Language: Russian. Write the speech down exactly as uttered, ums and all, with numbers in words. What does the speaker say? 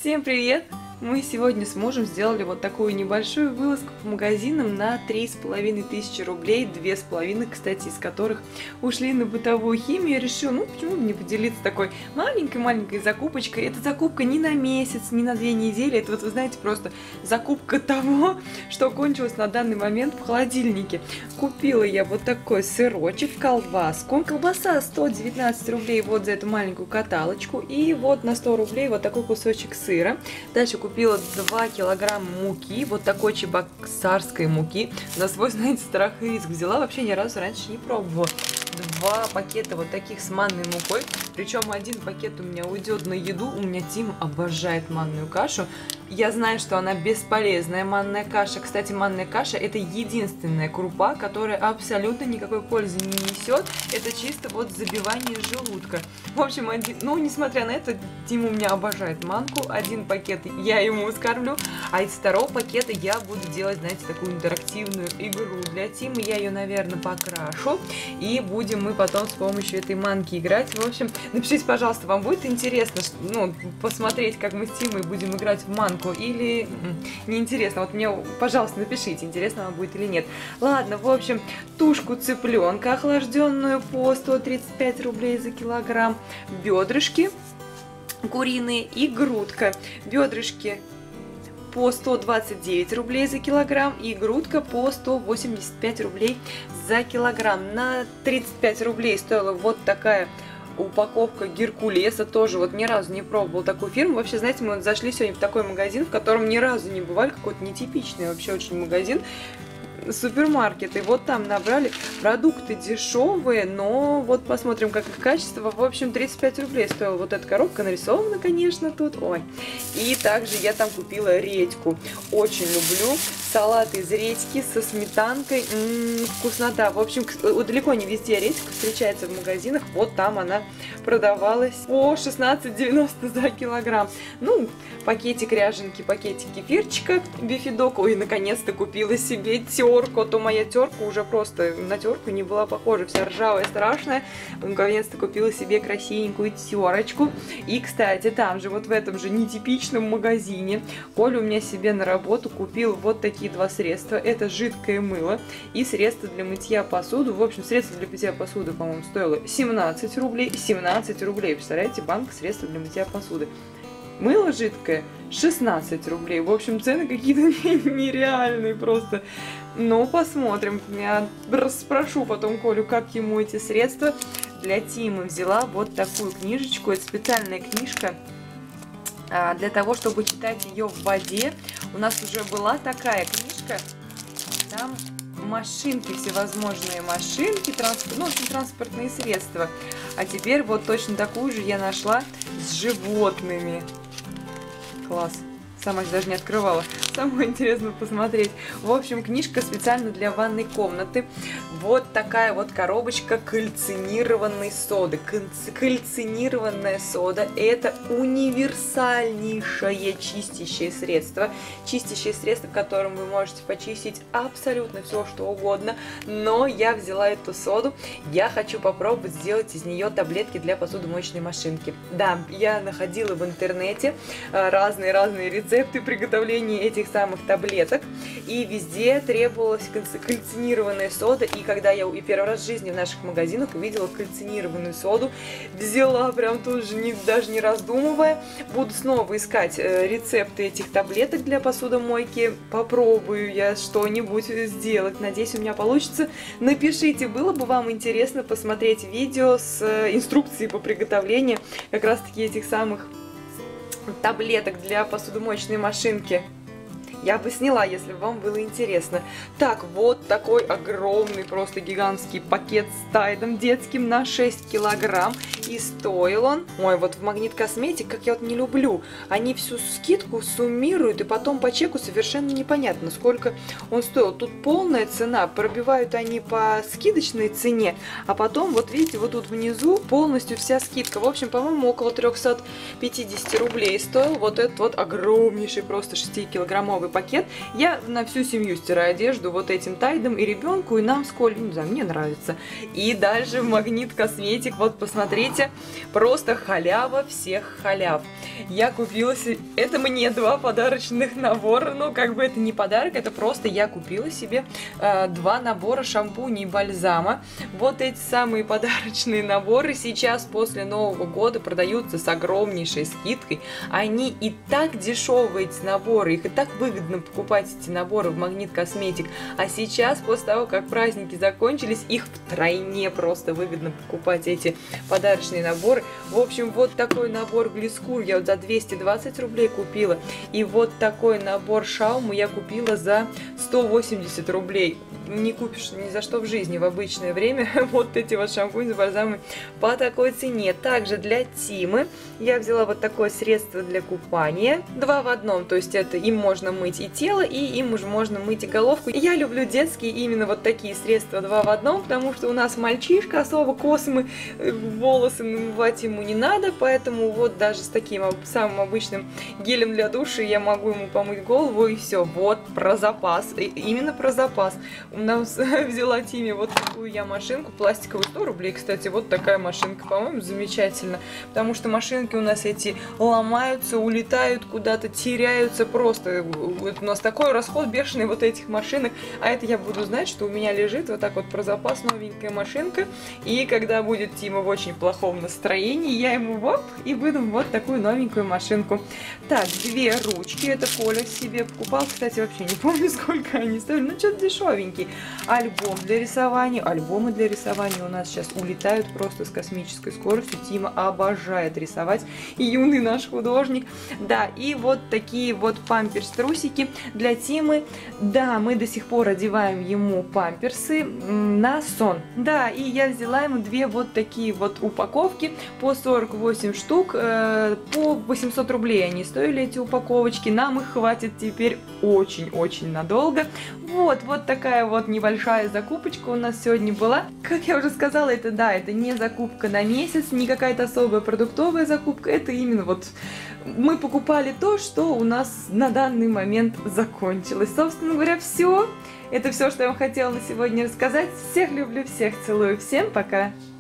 Всем привет! Мы сегодня с мужем сделали вот такую небольшую вылазку по магазинам на три с половиной тысячи рублей, две с половиной, кстати, из которых ушли на бытовую химию. Я решила, ну почему бы не поделиться такой маленькой-маленькой закупочкой. Это закупка не на месяц, не на две недели, это вот, вы знаете, просто закупка того, что кончилось на данный момент в холодильнике. Купила я вот такой сырочек, колбаску. Колбаса сто девятнадцать рублей вот за эту маленькую каталочку. И вот на сто рублей вот такой кусочек сыра. Дальше купила Купила два килограмма муки, вот такой чебоксарской муки. На свой, знаете, страх и риск взяла, вообще ни разу раньше не пробовала. Два пакета вот таких с манной мукой, причем один пакет у меня уйдет на еду. У меня Тим обожает манную кашу. Я знаю, что она бесполезная, манная каша. Кстати, манная каша — это единственная крупа, которая абсолютно никакой пользы не несет. Это чисто вот забивание желудка. В общем, один, ну, несмотря на это, Тим у меня обожает манку. Один пакет я ему скормлю, а из второго пакета я буду делать, знаете, такую интерактивную игру для Тима. Я ее, наверное, покрашу, и будем мы потом с помощью этой манки играть. В общем, напишите, пожалуйста, вам будет интересно, ну, посмотреть, как мы с Тимой будем играть в манку, или неинтересно? Вот мне, пожалуйста, напишите, интересно вам будет или нет. Ладно, в общем, тушку цыпленка охлажденную по сто тридцать пять рублей за килограмм, бедрышки куриные и грудка. Бедрышки по сто двадцать девять рублей за килограмм и грудка по сто восемьдесят пять рублей за килограмм. На тридцать пять рублей стоила вот такая упаковка Геркулеса, тоже вот ни разу не пробовал такую фирму. Вообще, знаете, мы вот зашли сегодня в такой магазин, в котором ни разу не бывали, какой-то нетипичный вообще очень магазин, супермаркет, и вот там набрали продукты дешевые, но вот посмотрим, как их качество. В общем, тридцать пять рублей стоила вот эта коробка, нарисована, конечно, тут, ой. И также я там купила редьку, очень люблю салат из редьки со сметанкой, м-м, вкуснота. В общем, далеко не везде редька встречается в магазинах, вот там она продавалась по шестнадцать девяносто за килограмм. Ну, пакетик ряженки, пакетик кефирчика, бифидок. Ой, наконец-то купила себе терку. А то моя терка уже просто на терку не была похожа, вся ржавая, страшная. Наконец-то купила себе красивенькую терочку. И, кстати, там же, вот в этом же нетипичном магазине, Коля у меня себе на работу купил вот такие два средства. Это жидкое мыло и средство для мытья посуды. В общем, средство для мытья посуды, по-моему, стоило семнадцать рублей. семнадцать рублей, представляете, банка средства для мытья посуды. Мыло жидкое шестнадцать рублей. В общем, цены какие-то нереальные просто. Ну, посмотрим. Я расспрошу потом Колю, как ему эти средства. Для Тима взяла вот такую книжечку. Это специальная книжка а, для того, чтобы читать ее в воде. У нас уже была такая книжка. Там машинки, всевозможные машинки, транспорт, ну, в общем, транспортные средства. А теперь вот точно такую же я нашла с животными. Класс. Сама даже не открывала. Самое интересное посмотреть. В общем, книжка специально для ванной комнаты. Вот такая вот коробочка кальцинированной соды. Кальцинированная сода – это универсальнейшее чистящее средство. Чистящее средство, которым вы можете почистить абсолютно все, что угодно. Но я взяла эту соду. Я хочу попробовать сделать из нее таблетки для посудомоечной машинки. Да, я находила в интернете разные-разные рецепты приготовления этих самых таблеток, и везде требовалась кальцинированная сода. И когда я и первый раз в жизни в наших магазинах увидела кальцинированную соду, взяла прям тут же, не, даже не раздумывая. Буду снова искать э, рецепты этих таблеток для посудомойки. Попробую я что-нибудь сделать. Надеюсь, у меня получится. Напишите, было бы вам интересно посмотреть видео с э, инструкцией по приготовлению как раз таки этих самых таблеток для посудомоечной машинки. Я бы сняла, если бы вам было интересно. Так, вот такой огромный, просто гигантский пакет с тайдом детским на шесть килограмм. И стоил он... Ой, вот в Магнит Косметик, как я вот не люблю, они всю скидку суммируют, и потом по чеку совершенно непонятно, сколько он стоил. Тут полная цена, пробивают они по скидочной цене, а потом, вот видите, вот тут внизу полностью вся скидка. В общем, по-моему, около трёхсот пятидесяти рублей стоил вот этот вот огромнейший, просто шестикилограммовый пакет. Я на всю семью стираю одежду вот этим Тайдом, и ребенку, и нам с Колей. Ну, да, мне нравится. И дальше Магнит Косметик. Вот посмотрите, просто халява всех халяв. Я купила себе... Это мне два подарочных набора. Ну, как бы это не подарок, это просто я купила себе э, два набора шампуней и бальзама. Вот эти самые подарочные наборы сейчас после Нового года продаются с огромнейшей скидкой. Они и так дешевые, эти наборы, их и так выгодно покупать, эти наборы в Магнит Косметик. А сейчас, после того, как праздники закончились, их втройне просто выгодно покупать, эти подарочные наборы. В общем, вот такой набор Глискур я вот за двести двадцать рублей купила. И вот такой набор Шауму я купила за сто восемьдесят рублей. Не купишь ни за что в жизни в обычное время вот эти вот шампуни с бальзамами по такой цене. Также для Тимы я взяла вот такое средство для купания. Два в одном, то есть это им можно мыть и тело, и им уже можно мыть и головку. И я люблю детские именно вот такие средства два в одном, потому что у нас мальчишка, особо космы, волосы намывать ему не надо, поэтому вот даже с таким самым обычным гелем для душа я могу ему помыть голову, и все. Вот про запас, именно про запас. У нас взяла Тиме вот такую я машинку, пластиковую, сто рублей, кстати, вот такая машинка, по-моему, замечательно, потому что машинки у нас эти ломаются, улетают куда-то, теряются просто, у нас такой расход бешеный вот этих машинок, а это я буду знать, что у меня лежит вот так вот про запас новенькая машинка, и когда будет Тима в очень плохом настроении, я ему воп, и выдам вот такую новенькую машинку. Так, две ручки, это Коля себе покупал, кстати, вообще не помню, сколько они стоили, ну что-то дешевенький. Альбом для рисования. Альбомы для рисования у нас сейчас улетают просто с космической скоростью. Тима обожает рисовать. И юный наш художник. Да, и вот такие вот памперс-трусики для Тимы. Да, мы до сих пор одеваем ему памперсы на сон. Да, и я взяла ему две вот такие вот упаковки по сорок восемь штук. Э, по восемьсот рублей они стоили, эти упаковочки. Нам их хватит теперь очень-очень надолго. Вот, вот такая вот небольшая закупочка у нас сегодня была. Как я уже сказала, это да, это не закупка на месяц, не какая-то особая продуктовая закупка, это именно вот мы покупали то, что у нас на данный момент закончилось. Собственно говоря, все. Это все, что я вам хотела на сегодня рассказать. Всех люблю, всех целую, всем пока!